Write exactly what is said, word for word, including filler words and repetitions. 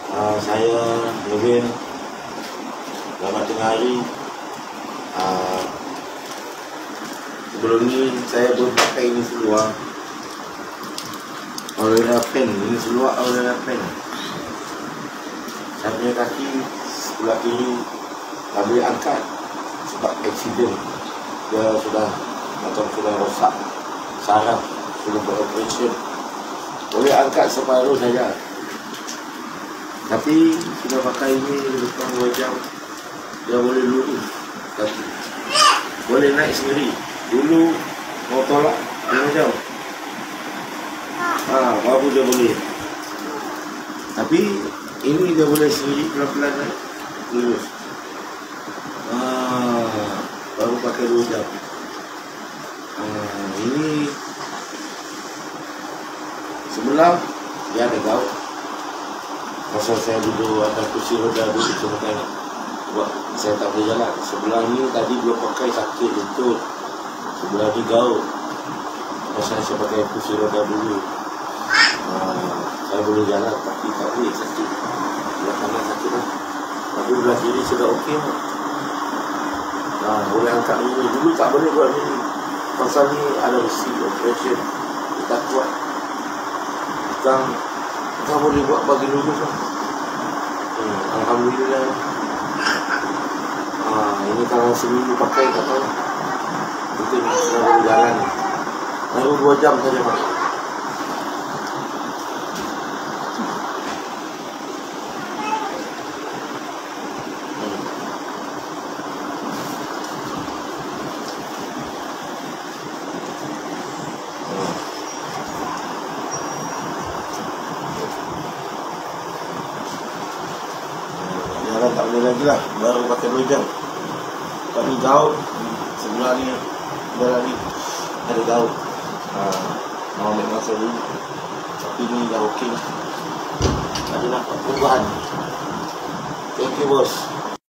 Uh, saya Levin. Selamat tengah hari. uh, Sebelum ni saya belum pakai ini seluar Aurora pen. Ini seluar Aurora pen. Saya punya kaki sebelah kiri tak boleh angkat sebab aksiden. Dia sudah macam sudah rosak saraf, sudah beroperasi. Boleh angkat separuh saja, tapi sudah pakai ini lebih kurang dua jam. Dia boleh lurus kaki, boleh naik sendiri. Dulu mau tolak lima jam, ah, baru dia boleh. Tapi ini dia boleh sendiri, pelan-pelan naik lurus. Ah, baru pakai dua jam. Ah, ini sebelah dia ada gaut. Masa saya duduk atas kursi roda dulu sebentar, sebab saya tak boleh jalan. Sebelah ni tadi belum pakai, sakit betul. Sebelah ni gaut. Masa saya pakai kursi roda dulu, uh, saya boleh jalan tapi tak boleh, sakit. Sebelah kanan sakit lah, tapi belah kiri sudah okey lah. Nah, boleh angkat ni. Dulu tak boleh buat ni, pasal ni ada besi operation, kita kuat. Sekarang kita boleh buat bagi lurus lah. hmm, Alhamdulillah. Ah, ini kalau seminggu pakai tak tahu, mungkin sudah boleh jalan. Baru dua jam saja Pak. Jalan tak boleh lagi lah, baru pakai dua jam. Tapi gaut sebelah ni, sebelah ni ada gaut. Haa, mau ambil masa dulu, tapi ni dah okey. Ada nampak perubahan. Thank you bos.